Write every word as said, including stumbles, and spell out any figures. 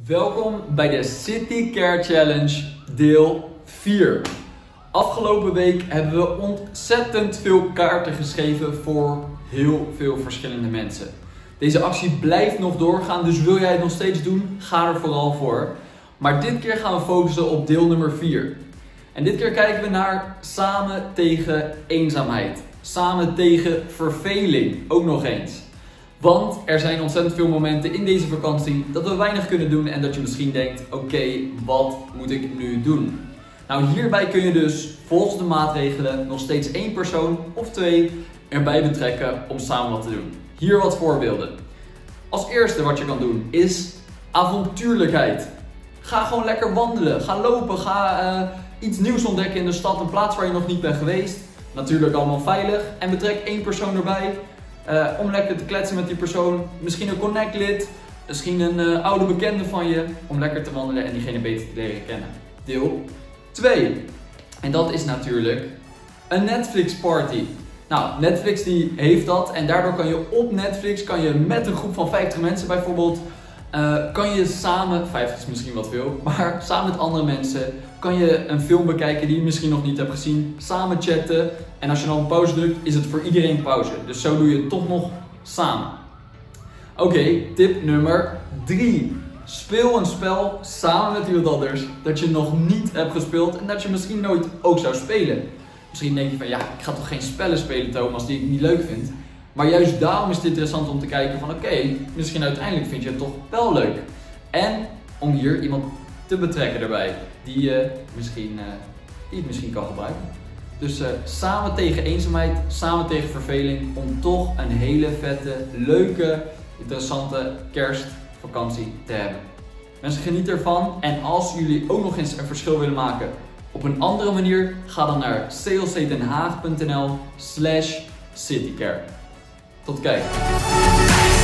Welkom bij de City Care Challenge deel vier. Afgelopen week hebben we ontzettend veel kaarten geschreven voor heel veel verschillende mensen. Deze actie blijft nog doorgaan, dus wil jij het nog steeds doen, ga er vooral voor. Maar dit keer gaan we focussen op deel nummer vier. En dit keer kijken we naar samen tegen eenzaamheid. Samen tegen verveling, ook nog eens. Want er zijn ontzettend veel momenten in deze vakantie dat we weinig kunnen doen en dat je misschien denkt, oké, okay, wat moet ik nu doen? Nou, hierbij kun je dus volgens de maatregelen nog steeds één persoon of twee erbij betrekken om samen wat te doen. Hier wat voorbeelden. Als eerste wat je kan doen is avontuurlijkheid. Ga gewoon lekker wandelen, ga lopen, ga uh, iets nieuws ontdekken in de stad, een plaats waar je nog niet bent geweest. Natuurlijk allemaal veilig en betrek één persoon erbij. Uh, om lekker te kletsen met die persoon, misschien een connectlid, misschien een uh, oude bekende van je, om lekker te wandelen en diegene beter te leren kennen. Deel twee. En dat is natuurlijk een Netflix party. Nou, Netflix die heeft dat en daardoor kan je op Netflix, kan je met een groep van vijftig mensen bijvoorbeeld, uh, kan je samen, vijftig is misschien wat veel, maar samen met andere mensen kan je een film bekijken die je misschien nog niet hebt gezien, samen chatten en als je dan op pauze drukt is het voor iedereen pauze. Dus zo doe je het toch nog samen. Oké, okay, tip nummer drie. Speel een spel samen met iemand anders dat je nog niet hebt gespeeld en dat je misschien nooit ook zou spelen. Misschien denk je van ja, ik ga toch geen spellen spelen, Thomas, die ik niet leuk vind. Maar juist daarom is het interessant om te kijken van oké, okay, misschien uiteindelijk vind je het toch wel leuk. En om hier iemand te betrekken erbij, die je misschien, uh, die het misschien kan gebruiken. Dus uh, samen tegen eenzaamheid, samen tegen verveling, om toch een hele vette, leuke, interessante kerstvakantie te hebben. Mensen, geniet ervan en als jullie ook nog eens een verschil willen maken op een andere manier, ga dan naar c l c den haag punt n l slash citycare. Tot kijk.